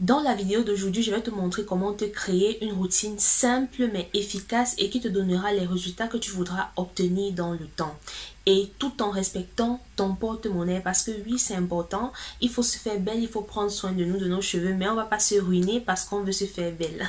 Dans la vidéo d'aujourd'hui, je vais te montrer comment te créer une routine simple mais efficace et qui te donnera les résultats que tu voudras obtenir dans le temps. Et tout en respectant ton porte-monnaie parce que oui, c'est important. Il faut se faire belle, il faut prendre soin de nous, de nos cheveux, mais on ne va pas se ruiner parce qu'on veut se faire belle.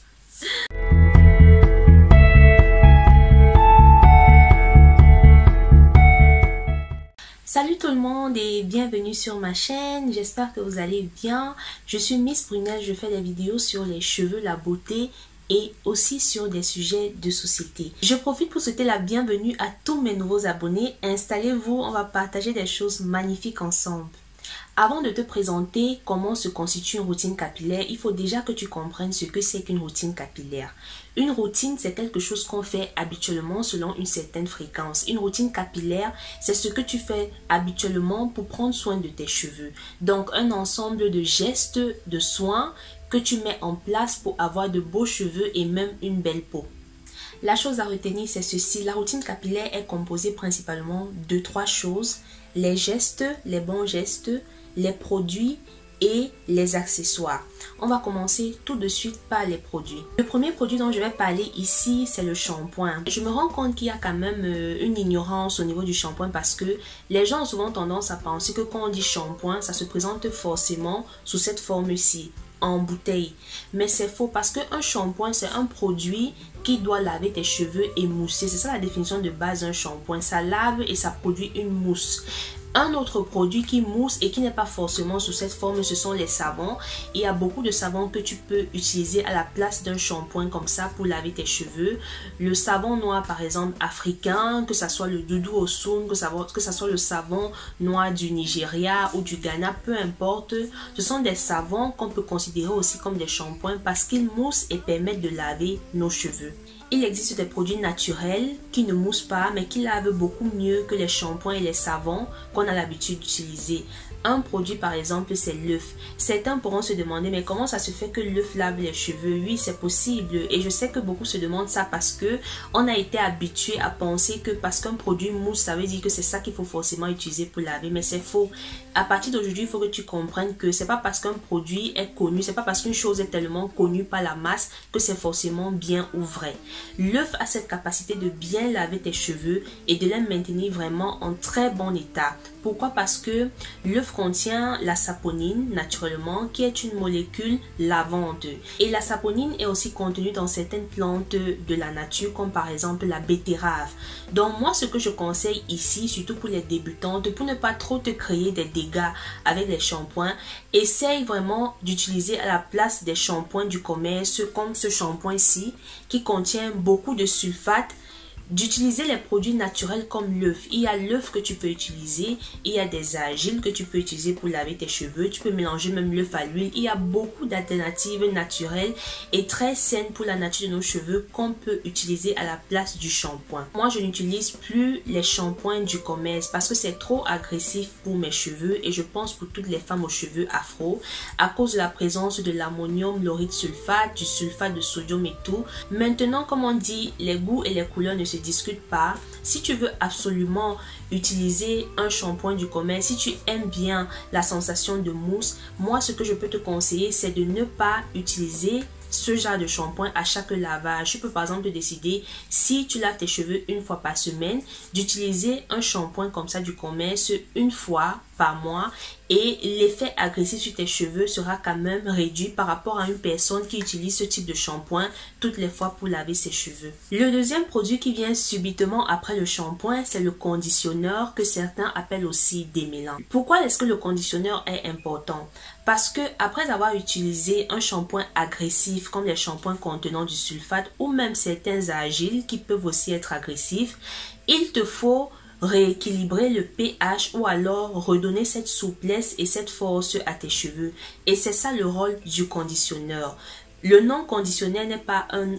Salut tout le monde et bienvenue sur ma chaîne, j'espère que vous allez bien. Je suis Miss Brunel, je fais des vidéos sur les cheveux, la beauté et aussi sur des sujets de société. Je profite pour souhaiter la bienvenue à tous mes nouveaux abonnés. Installez-vous, on va partager des choses magnifiques ensemble. Avant de te présenter comment se constitue une routine capillaire, il faut déjà que tu comprennes ce que c'est qu'une routine capillaire. Une routine, c'est quelque chose qu'on fait habituellement selon une certaine fréquence. Une routine capillaire, c'est ce que tu fais habituellement pour prendre soin de tes cheveux. Donc, un ensemble de gestes, de soins que tu mets en place pour avoir de beaux cheveux et même une belle peau. La chose à retenir, c'est ceci. La routine capillaire est composée principalement de 3 choses. Les gestes, les bons gestes, les produits et les accessoires. On va commencer tout de suite par les produits. Le premier produit dont je vais parler ici, c'est le shampoing. Je me rends compte qu'il y a quand même une ignorance au niveau du shampoing parce que les gens ont souvent tendance à penser que quand on dit shampoing, ça se présente forcément sous cette forme-ci, en bouteille. Mais c'est faux parce qu'un shampoing, c'est un produit qui doit laver tes cheveux et mousser. C'est ça la définition de base d'un shampoing. Ça lave et ça produit une mousse. Un autre produit qui mousse et qui n'est pas forcément sous cette forme, ce sont les savons. Il y a beaucoup de savons que tu peux utiliser à la place d'un shampoing comme ça pour laver tes cheveux. Le savon noir par exemple africain, que ce soit le Doudou Osun, que ce soit le savon noir du Nigeria ou du Ghana, peu importe. Ce sont des savons qu'on peut considérer aussi comme des shampoings parce qu'ils moussent et permettent de laver nos cheveux. Il existe des produits naturels qui ne moussent pas mais qui lavent beaucoup mieux que les shampoings et les savons qu'on a l'habitude d'utiliser. Un produit par exemple, c'est l'œuf. Certains pourront se demander mais comment ça se fait que l'œuf lave les cheveux? Oui, c'est possible et je sais que beaucoup se demandent ça parce que on a été habitué à penser que parce qu'un produit mousse, ça veut dire que c'est ça qu'il faut forcément utiliser pour laver, mais c'est faux. À partir d'aujourd'hui, il faut que tu comprennes que c'est pas parce qu'un produit est connu, c'est pas parce qu'une chose est tellement connue par la masse que c'est forcément bien ou vrai. L'œuf a cette capacité de bien laver tes cheveux et de les maintenir vraiment en très bon état. Pourquoi? Parce que l'œuf contient la saponine naturellement qui est une molécule lavante. Et la saponine est aussi contenue dans certaines plantes de la nature comme par exemple la betterave. Donc moi ce que je conseille ici, surtout pour les débutantes, pour ne pas trop te créer des dégâts avec les shampoings, essaye vraiment d'utiliser à la place des shampoings du commerce comme ce shampoing-ci qui contient beaucoup de sulfate, d'utiliser les produits naturels comme l'œuf. Il y a l'œuf que tu peux utiliser, il y a des argiles que tu peux utiliser pour laver tes cheveux, tu peux mélanger même l'œuf à l'huile. Il y a beaucoup d'alternatives naturelles et très saines pour la nature de nos cheveux qu'on peut utiliser à la place du shampoing. Moi, je n'utilise plus les shampoings du commerce parce que c'est trop agressif pour mes cheveux et je pense pour toutes les femmes aux cheveux afro à cause de la présence de l'ammonium laurite sulfate, du sulfate de sodium et tout. Maintenant, comme on dit, les goûts et les couleurs ne se discute pas. Si tu veux absolument utiliser un shampoing du commerce, si tu aimes bien la sensation de mousse, moi ce que je peux te conseiller c'est de ne pas utiliser ce genre de shampoing à chaque lavage. Tu peux par exemple décider, si tu laves tes cheveux une fois par semaine, d'utiliser un shampoing comme ça du commerce une fois par mois et l'effet agressif sur tes cheveux sera quand même réduit par rapport à une personne qui utilise ce type de shampoing toutes les fois pour laver ses cheveux. Le deuxième produit qui vient subitement après le shampoing, c'est le conditionneur que certains appellent aussi démêlant. Pourquoi est-ce que le conditionneur est important? Parce que après avoir utilisé un shampoing agressif comme les shampoings contenant du sulfate ou même certains argiles qui peuvent aussi être agressifs, il te faut rééquilibrer le pH ou alors redonner cette souplesse et cette force à tes cheveux. Et c'est ça le rôle du conditionneur. Le nom conditionneur n'est pas un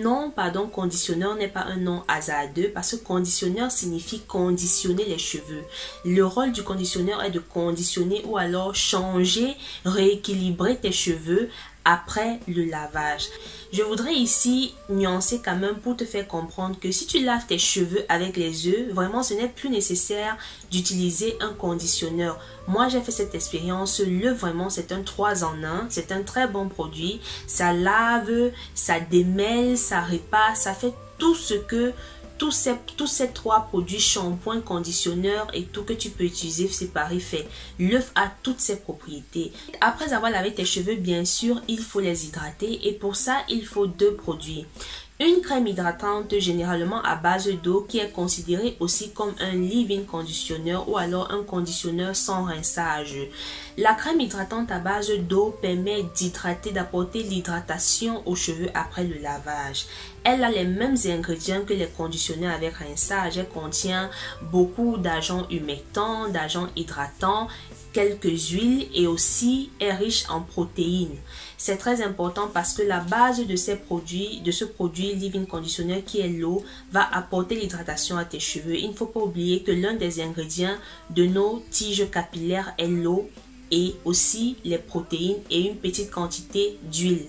nom hasardeux parce que conditionneur signifie conditionner les cheveux. Le rôle du conditionneur est de conditionner ou alors changer, rééquilibrer tes cheveux après le lavage. Je voudrais ici nuancer quand même pour te faire comprendre que si tu laves tes cheveux avec les œufs, vraiment ce n'est plus nécessaire d'utiliser un conditionneur. Moi j'ai fait cette expérience, l'œuf vraiment c'est un 3 en 1, c'est un très bon produit, ça lave, ça démêle, ça répare, ça fait tout ce que tous ces 3 produits, shampoing, conditionneur et tout que tu peux utiliser séparé fait. L'œuf a toutes ses propriétés. Après avoir lavé tes cheveux, bien sûr, il faut les hydrater et pour ça, il faut 2 produits. Une crème hydratante généralement à base d'eau qui est considérée aussi comme un leave-in conditionneur ou alors un conditionneur sans rinçage. La crème hydratante à base d'eau permet d'hydrater, d'apporter l'hydratation aux cheveux après le lavage. Elle a les mêmes ingrédients que les conditionneurs avec rinçage. Elle contient beaucoup d'agents humectants, d'agents hydratants, quelques huiles et aussi est riche en protéines. C'est très important parce que la base de ce produit leave-in conditionneur qui est l'eau va apporter l'hydratation à tes cheveux. Il ne faut pas oublier que l'un des ingrédients de nos tiges capillaires est l'eau et aussi les protéines et une petite quantité d'huile.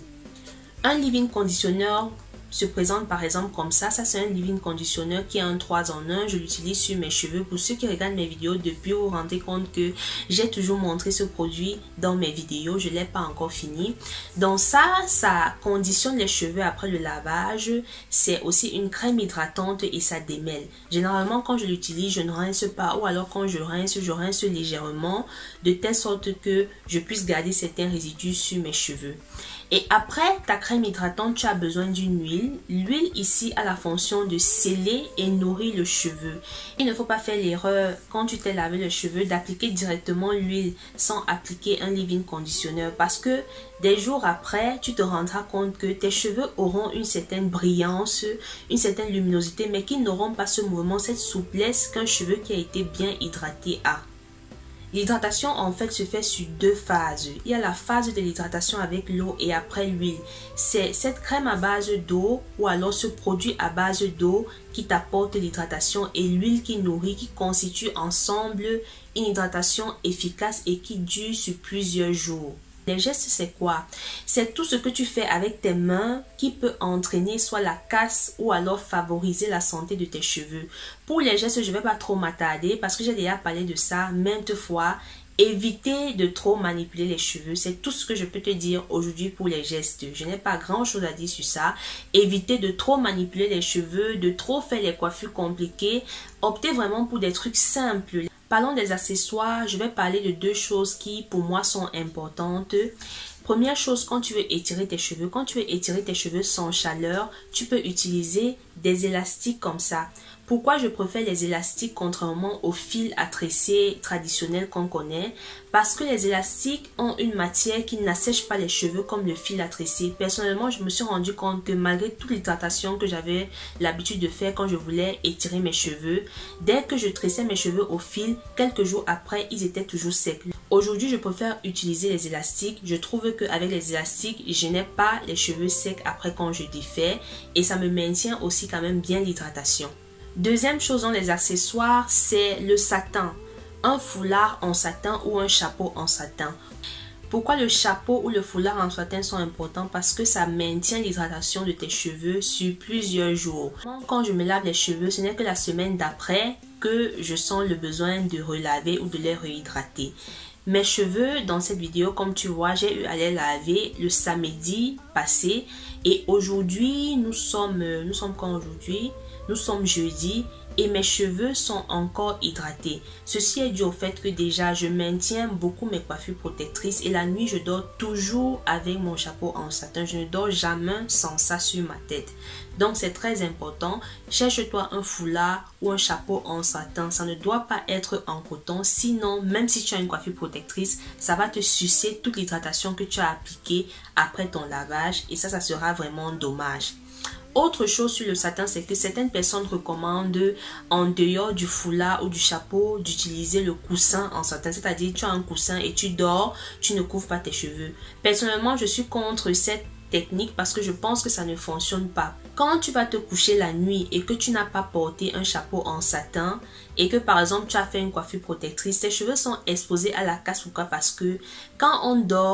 Un leave-in conditionneur se présente par exemple comme ça. Ça c'est un leave-in conditionneur qui est un 3 en 1. Je l'utilise sur mes cheveux. Pour ceux qui regardent mes vidéos depuis, vous vous rendez compte que j'ai toujours montré ce produit dans mes vidéos. Je ne l'ai pas encore fini. Donc ça conditionne les cheveux après le lavage. C'est aussi une crème hydratante et ça démêle. Généralement quand je l'utilise, je ne rince pas ou alors quand je rince légèrement de telle sorte que je puisse garder certains résidus sur mes cheveux. Et après ta crème hydratante, tu as besoin d'une huile. L'huile ici a la fonction de sceller et nourrir le cheveu. Il ne faut pas faire l'erreur quand tu t'es lavé le cheveu d'appliquer directement l'huile sans appliquer un leave-in conditionneur parce que des jours après, tu te rendras compte que tes cheveux auront une certaine brillance, une certaine luminosité mais qui n'auront pas ce mouvement, cette souplesse qu'un cheveu qui a été bien hydraté a. L'hydratation en fait se fait sur 2 phases. Il y a la phase de l'hydratation avec l'eau et après l'huile. C'est cette crème à base d'eau ou alors ce produit à base d'eau qui t'apporte l'hydratation et l'huile qui nourrit, qui constituent ensemble une hydratation efficace et qui dure sur plusieurs jours. Les gestes, c'est quoi? C'est tout ce que tu fais avec tes mains qui peut entraîner soit la casse ou alors favoriser la santé de tes cheveux. Pour les gestes, je ne vais pas trop m'attarder parce que j'ai déjà parlé de ça maintes fois. Évitez de trop manipuler les cheveux. C'est tout ce que je peux te dire aujourd'hui pour les gestes. Je n'ai pas grand chose à dire sur ça. Évitez de trop manipuler les cheveux, de trop faire les coiffures compliquées. Optez vraiment pour des trucs simples. Parlons des accessoires, je vais parler de 2 choses qui pour moi sont importantes. Première chose, quand tu veux étirer tes cheveux sans chaleur, tu peux utiliser des élastiques comme ça. Pourquoi je préfère les élastiques contrairement aux fils à tresser traditionnels qu'on connaît? Parce que les élastiques ont une matière qui n'assèche pas les cheveux comme le fil à tresser. Personnellement, je me suis rendu compte que malgré toute l'hydratation que j'avais l'habitude de faire quand je voulais étirer mes cheveux, dès que je tressais mes cheveux au fil, quelques jours après, ils étaient toujours secs. Aujourd'hui, je préfère utiliser les élastiques. Je trouve qu'avec les élastiques, je n'ai pas les cheveux secs après quand je défais et ça me maintient aussi quand même bien l'hydratation. Deuxième chose dans les accessoires, c'est le satin. Un foulard en satin ou un chapeau en satin. Pourquoi le chapeau ou le foulard en satin sont importants? Parce que ça maintient l'hydratation de tes cheveux sur plusieurs jours. Quand je me lave les cheveux, ce n'est que la semaine d'après que je sens le besoin de relaver ou de les réhydrater. Mes cheveux dans cette vidéo, comme tu vois, j'ai eu à les laver le samedi passé et aujourd'hui, nous sommes quand aujourd'hui? Nous sommes jeudi et mes cheveux sont encore hydratés. Ceci est dû au fait que déjà je maintiens beaucoup mes coiffures protectrices et la nuit je dors toujours avec mon chapeau en satin. Je ne dors jamais sans ça sur ma tête. Donc c'est très important. Cherche-toi un foulard ou un chapeau en satin. Ça ne doit pas être en coton. Sinon, même si tu as une coiffure protectrice, ça va te sucer toute l'hydratation que tu as appliquée après ton lavage et ça sera vraiment dommage. Autre chose sur le satin, c'est que certaines personnes recommandent en dehors du foulard ou du chapeau d'utiliser le coussin en satin. C'est-à-dire tu as un coussin et tu dors, tu ne couvres pas tes cheveux. Personnellement, je suis contre cette technique parce que je pense que ça ne fonctionne pas. Quand tu vas te coucher la nuit et que tu n'as pas porté un chapeau en satin et que par exemple tu as fait une coiffure protectrice, tes cheveux sont exposés à la casse. Pourquoi? Parce que quand on dort,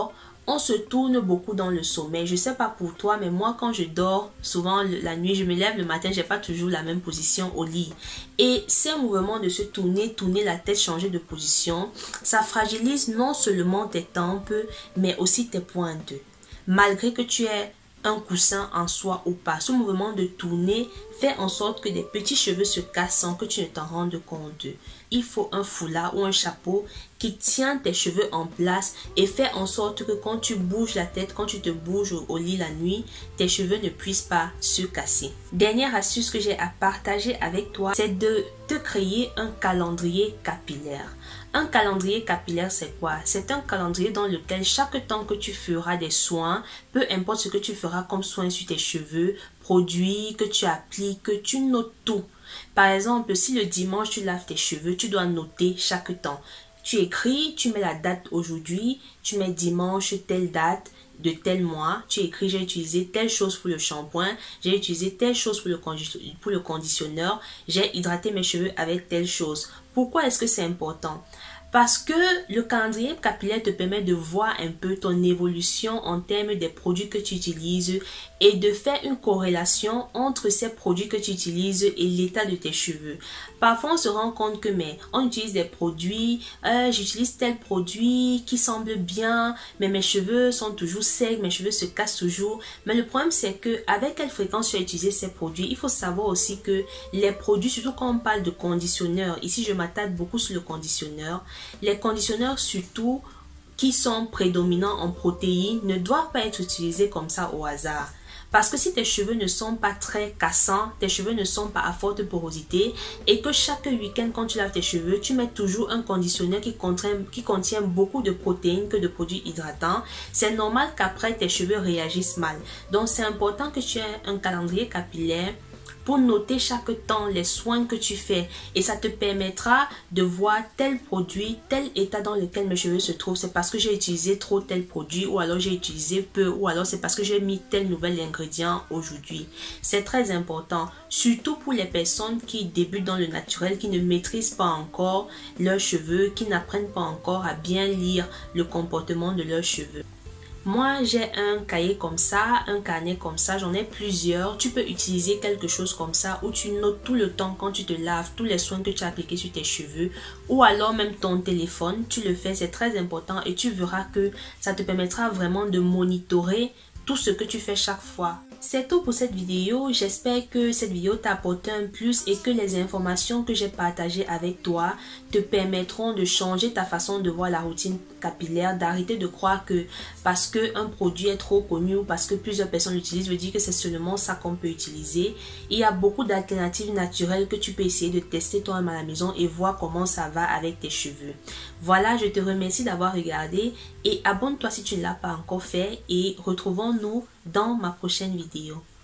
On se tourne beaucoup dans le sommeil. Je sais pas pour toi, mais moi quand je dors, souvent la nuit, je me lève le matin, j'ai pas toujours la même position au lit. Et ces mouvements de se tourner la tête, changer de position, ça fragilise non seulement tes tempes, mais aussi tes pointes. Malgré que tu aies un coussin en soie ou pas, ce mouvement de tourner fait en sorte que des petits cheveux se cassent sans que tu ne t'en rendes compte. Il faut un foulard ou un chapeau qui tient tes cheveux en place et fait en sorte que quand tu bouges la tête, quand tu te bouges au lit la nuit, tes cheveux ne puissent pas se casser. Dernière astuce que j'ai à partager avec toi, c'est de te créer un calendrier capillaire. Un calendrier capillaire, c'est quoi? C'est un calendrier dans lequel chaque temps que tu feras des soins, peu importe ce que tu feras comme soin sur tes cheveux, produits que tu appliques, que tu notes tout. Par exemple, si le dimanche tu laves tes cheveux, tu dois noter chaque temps. Tu écris, tu mets la date aujourd'hui, tu mets dimanche, telle date de tel mois. Tu écris, j'ai utilisé telle chose pour le shampoing, j'ai utilisé telle chose pour le conditionneur, j'ai hydraté mes cheveux avec telle chose. Pourquoi est-ce que c'est important? Parce que le calendrier capillaire te permet de voir un peu ton évolution en termes des produits que tu utilises et de faire une corrélation entre ces produits que tu utilises et l'état de tes cheveux. Parfois, on se rend compte que on utilise des produits, j'utilise tel produit qui semble bien, mais mes cheveux sont toujours secs, mes cheveux se cassent toujours. Mais le problème, c'est que avec quelle fréquence tu as utilisé ces produits, il faut savoir aussi que les produits, surtout quand on parle de conditionneur, ici je m'attarde beaucoup sur le conditionneur, les conditionneurs surtout qui sont prédominants en protéines ne doivent pas être utilisés comme ça au hasard. Parce que si tes cheveux ne sont pas très cassants, tes cheveux ne sont pas à forte porosité et que chaque week-end quand tu laves tes cheveux, tu mets toujours un conditionneur qui contient beaucoup de protéines que de produits hydratants, c'est normal qu'après tes cheveux réagissent mal. Donc c'est important que tu aies un calendrier capillaire pour noter chaque temps les soins que tu fais et ça te permettra de voir tel produit, tel état dans lequel mes cheveux se trouvent. C'est parce que j'ai utilisé trop tel produit ou alors j'ai utilisé peu ou alors c'est parce que j'ai mis tel nouvel ingrédient aujourd'hui. C'est très important, surtout pour les personnes qui débutent dans le naturel, qui ne maîtrisent pas encore leurs cheveux, qui n'apprennent pas encore à bien lire le comportement de leurs cheveux. Moi, j'ai un cahier comme ça, un carnet comme ça, j'en ai plusieurs. Tu peux utiliser quelque chose comme ça où tu notes tout le temps quand tu te laves, tous les soins que tu as appliqués sur tes cheveux ou alors même ton téléphone. Tu le fais, c'est très important et tu verras que ça te permettra vraiment de monitorer tout ce que tu fais chaque fois. C'est tout pour cette vidéo. J'espère que cette vidéo t'a apporté un plus et que les informations que j'ai partagées avec toi te permettront de changer ta façon de voir la routine capillaire, d'arrêter de croire que parce qu'un produit est trop connu ou parce que plusieurs personnes l'utilisent, veut dire que c'est seulement ça qu'on peut utiliser. Il y a beaucoup d'alternatives naturelles que tu peux essayer de tester toi-même à la maison et voir comment ça va avec tes cheveux. Voilà, je te remercie d'avoir regardé et abonne-toi si tu ne l'as pas encore fait et retrouvons-nous dans ma prochaine vidéo.